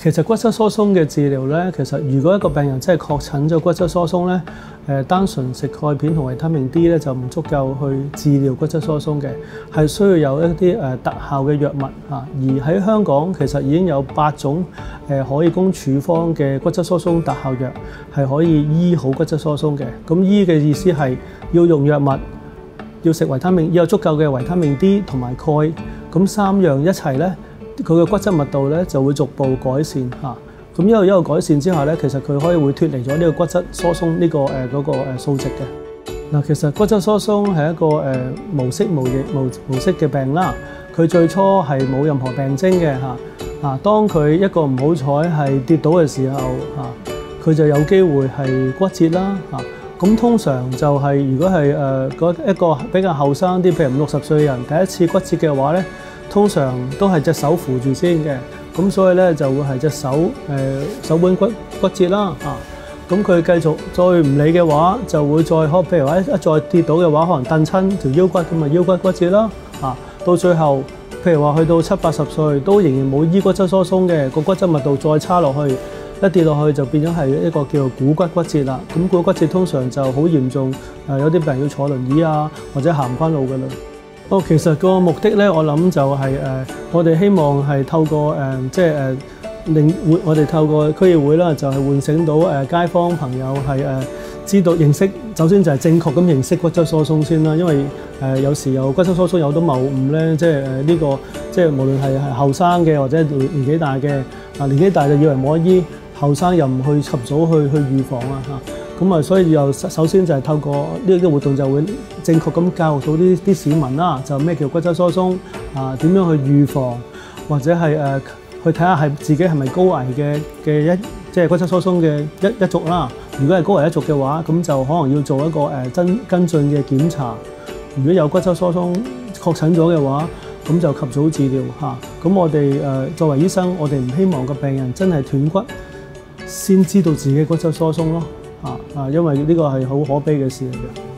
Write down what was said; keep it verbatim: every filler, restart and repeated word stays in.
其實骨質疏鬆嘅治療咧，其實如果一個病人真係確診咗骨質疏鬆咧，誒單純食鈣片同維他命 D 咧就唔足夠去治療骨質疏鬆嘅，係需要有一啲誒特效嘅藥物嚇。而喺香港其實已經有八種誒可以供處方嘅骨質疏鬆特效藥，係可以醫好骨質疏鬆嘅。咁醫嘅意思係要用藥物，要食維他命，要有足夠嘅維他命 D 同埋鈣，咁三樣一齊咧，佢嘅骨質密度咧就會逐步改善嚇。咁一路一路改善之下咧，其實佢可以會脫離咗呢個骨質疏鬆呢個誒嗰個誒數值嘅。嗱，其實骨質疏鬆係一個誒無色無液無無色嘅病啦。佢最初係冇任何病徵嘅嚇。啊，當佢一個唔好彩係跌倒嘅時候嚇，佢就有機會係骨折啦嚇。咁通常就係如果係誒嗰一個比較後生啲，譬如五六十歲嘅人第一次骨折嘅話咧，通常都係隻手扶住先嘅。咁所以咧就會係隻手誒、呃、手腕骨骨折啦嚇，咁佢繼續再唔理嘅話，就會再可譬如話一一再跌倒嘅話，可能蹬親條腰骨咁啊，腰骨骨折啦嚇，到最後譬如話去到七八十歲都仍然冇醫骨質疏鬆嘅，個骨質密度再差落去，一跌落去就變咗係一個叫做股骨骨折啦。咁股骨骨折通常就好嚴重，誒有啲病人要坐輪椅啊，或者行唔返路㗎啦。哦，其實個目的咧，我諗就係、是、誒、呃，我哋希望係透過誒、呃，即係誒，令、呃、會我哋透過區議會啦，就係、是、喚醒到誒、呃、街坊朋友係誒、呃、知道認識，首先就係正確咁認識骨質疏鬆先啦。因為誒、呃、有時有骨質疏鬆有好多謬誤咧，即係誒呢個即係無論係係後生嘅或者年年紀大嘅，啊年紀大就以為冇得醫，後生又唔去及早去去預防啊嚇。咁啊，所以又首先就係透過呢個活動就會正確咁教育到啲啲市民啦，就咩叫骨質疏鬆啊？點樣去預防，或者係誒、呃、去睇下係自己係咪高危嘅嘅一即係骨質疏鬆嘅一一族啦。如果係高危一族嘅話，咁就可能要做一個誒跟跟進嘅檢查。如果有骨質疏鬆確診咗嘅話，咁就及早治療嚇。咁、啊、我哋誒、呃、作為醫生，我哋唔希望個病人真係斷骨先知道自己骨質疏鬆咯。啊啊！因為呢個係好可悲嘅事嚟嘅。